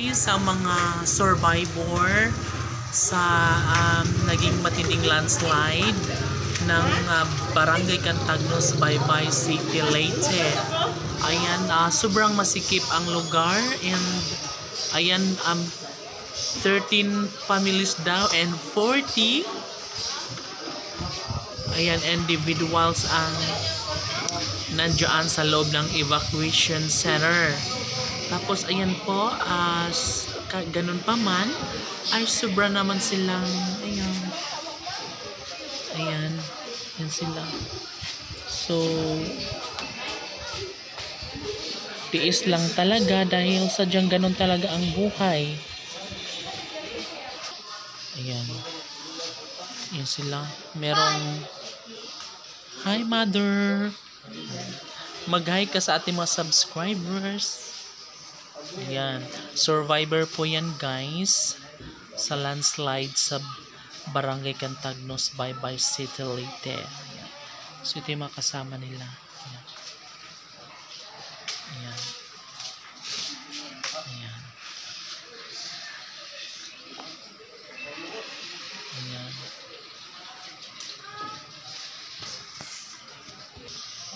sa mga survivor sa naging matinding landslide ng Barangay Cantagnos, Baybay City, Leyte. Ayan, sobrang masikip ang lugar, and ayan, 13 families daw and 40 ayan individuals ang nandiyan sa loob ng evacuation center. Tapos ayan po, ganun pa man ay sobra naman silang ayan yan sila. So tiis lang talaga dahil sadyang ganun talaga ang buhay. Ayan. Yan sila. Merong hi mother. Mag-hi ka sa ating mga subscribers. Ayan. Survivor po yan guys. Sa landslide sa Barangay Cantagnos, Baybay City, Leyte. So ito yung mga kasama nila. Ayan. Ayan. Ayan. Ayan.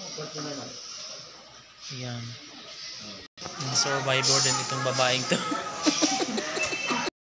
Ayan. Yung survivor din itong babaeng to.